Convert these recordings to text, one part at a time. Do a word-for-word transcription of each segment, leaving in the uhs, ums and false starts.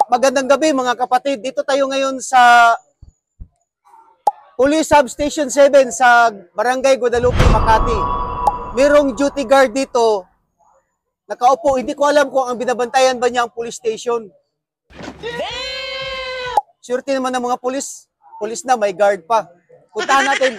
Magandang gabi mga kapatid. Dito tayo ngayon sa Police Substation seven sa Barangay Guadalupe, Makati. Merong duty guard dito. Nakaupo. Hindi ko alam kung ang binabantayan ba niya ang police station. Surety naman ng mga police. Police na, may guard pa. Puntahan natin.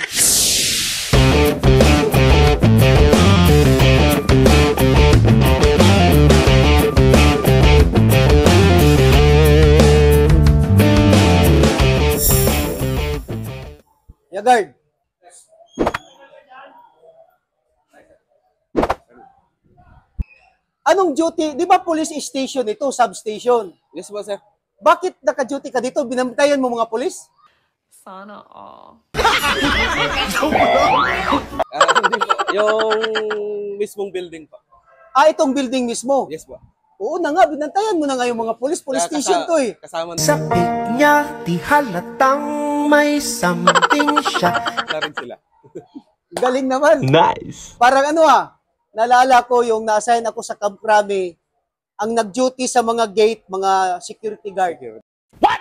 Ya, guard. Anong duty? Di ba police station ito, substation? Yes po, sir. Bakit naka-duty ka dito? Binantayan mo mga police? Sana all. Ah, hindi po. Yung mismong building po. Ah, itong building mismo? Yes po. Oo na nga, binantayan mo na nga yung mga police. Police Kaya station kasa- to eh. Kasama na, Sapit niya, di halatang may something siya. na rin sila. Galing naman. Nice. Parang ano ah, naalala ko yung na-assign ako sa Camp Crame, ang nag-duty sa mga gate, mga security guard. What?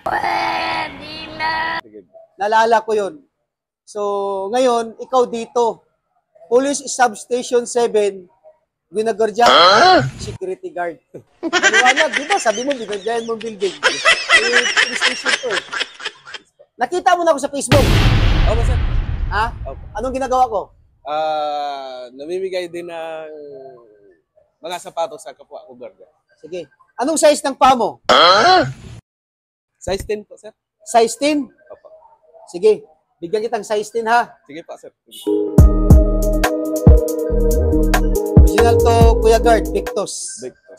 Naalala ko yun. So, ngayon, ikaw dito, Police Substation seven, ginagardya, security guard. Maliwanag, di ba? Sabi mo, ginagardyan mong building. Eh, police station to eh. Nakita mo na ako sa Facebook. Opo, sir. Ha? Opo. Anong ginagawa ko? Ah, namimigay din ng mga sapatos sa kapwa ko, guardia. Sige. Anong size ng paa mo? Size ten po, sir. Size ten? Opo. Sige. Bigyan kitang size ten ha. Sige po, sir. Original to Kuya Guard, Victos. Victos.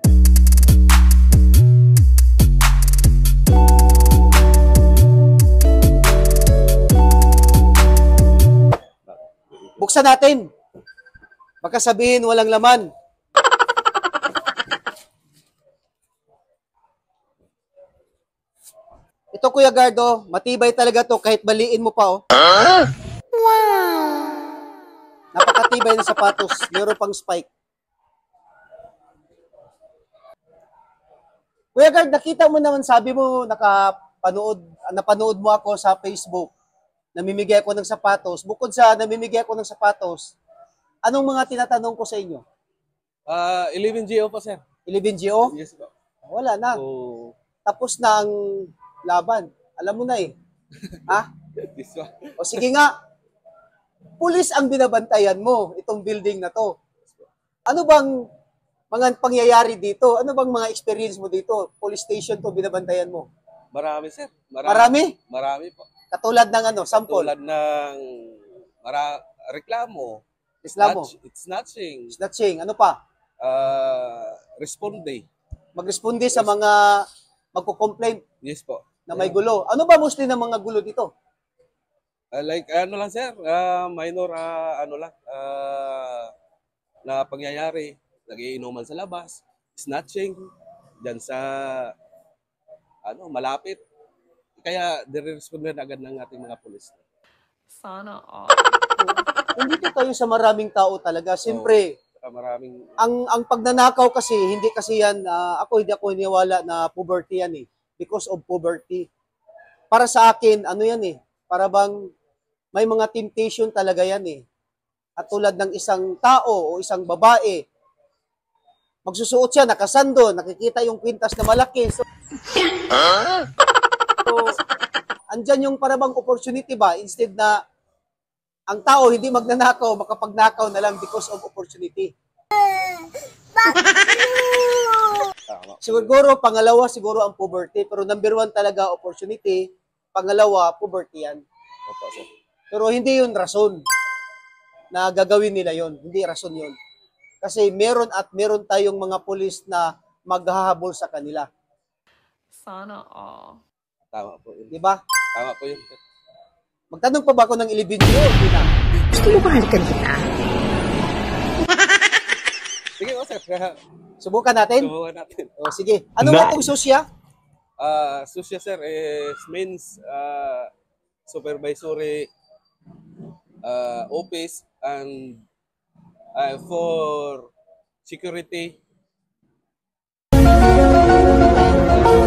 Buksan natin. Baka sabihin walang laman. Ito Kuya Gardo, matibay talaga to kahit baliin mo pa oh. Wow! Napakatibay ng sapatos, meron pang spike. Kuya Gard, nakita mo naman, sabi mo nakapanood, napanood mo ako sa Facebook. Namimigay ako ng sapatos. Bukod sa namimigay ako ng sapatos, anong mga tinatanong ko sa inyo? Ah, eleven G O po, sir. eleven G O? Yes po. Wala na. So, Tapos na ang laban. Alam mo na eh. Ha? this one. O sige nga. Pulis ang binabantayan mo, itong building na to. Ano bang mga pangyayari dito? Ano bang mga experience mo dito? Police station to binabantayan mo. Marami, sir. Marami? Marami po. Katulad ng ano, sample. Tulad ng mara reklamo, Islamo. snatch- snatching, Snatching. Ano pa? uh, responde. Magresponde sa mga magko-complain Yes po. na may gulo. Ano ba mostly ng mga gulo dito? Uh, like, ano lang, sir, uh, minor, uh, ano lang, uh, na pangyayari, nagiinuman sa labas, snatching, dyan sa, ano, malapit. Kaya, dire-responde agad ng ating mga pulis. Sana all. Nandito tayo sa maraming tao talaga. Siyempre, Saka maraming, ang ang pagnanakaw kasi, hindi kasi yan, ah, ako hindi ako iniwala na poverty yan eh. Because of poverty. Para sa akin, ano yan eh, para bang may mga temptation talaga yan eh. At tulad ng isang tao o isang babae, magsusuot siya, nakasando, nakikita yung kwintas na malaki. So, so andyan yung para bang opportunity ba, instead na ang tao hindi magnanakaw, makapagnakaw na lang because of opportunity. tama. Siguro, pangalawa, siguro ang poverty. Pero number one talaga, opportunity. Pangalawa, poverty yan. Opo, sir. Pero hindi yun rason na gagawin nila yon. Hindi rason yun. Kasi meron at meron tayong mga pulis na maghahabol sa kanila. Sana all. Tama po yun. Di ba? Tama po yun, sir. Magtanong pa ba ako ng eleven G O? Hindi na. Gusto mo bahalikan kita? Sige po, sir. Subukan natin? Subukan natin. O, sige. Ano ba itong susya? Uh, susya, sir, is means uh, supervisory uh, office and uh, for security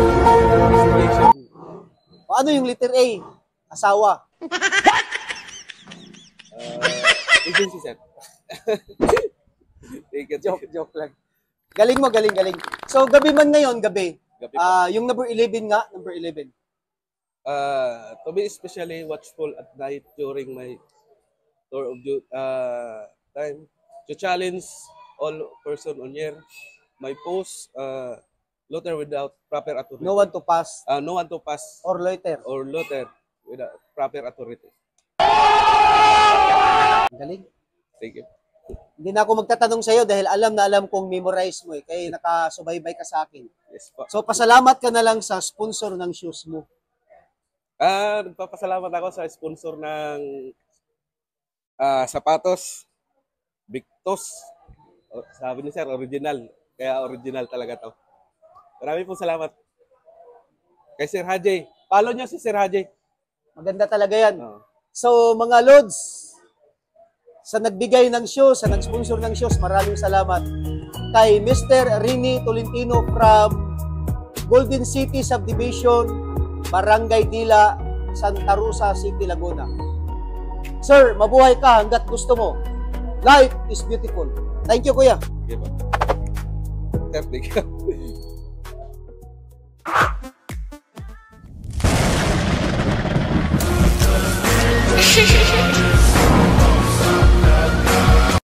Ano yung letter A? Asawa. Uh, agency, sir. Take it. Joke, joke lang. Galing mo, galing, galing. So, gabi man ngayon, gabi. Gabi pa. Ah, yung number eleven nga, number eleven. Uh, to be especially watchful at night during my tour of du- uh, time to challenge all person on air. My post, uh, loiter without proper authority. No one to pass Uh, no one to pass or loiter. or loiter without proper authority. Galing. Thank you. Hindi na ako magtatanong sa'yo dahil alam na alam kong memorize mo eh. Kaya nakasubaybay ka sa akin. Yes po. So, pasalamat ka na lang sa sponsor ng shoes mo. Ah, nagpapasalamat ako sa sponsor ng ah, sapatos, Victos. O, sabi ni sir, original. Kaya original talaga to. Marami pong salamat. Kay Sir Hajay. Follow niyo si Sir Hajay. Maganda talaga yan. Oh. So, mga Lods, sa nagbigay ng shoes, sa nag-sponsor ng shoes, maraming salamat. Kay Mister Rini Tolentino from Golden City Subdivision, Barangay Dila, Santa Rosa City, Laguna. Sir, mabuhay ka hanggat gusto mo. Life is beautiful. Thank you, Kuya. Okay po. Sir, thank you.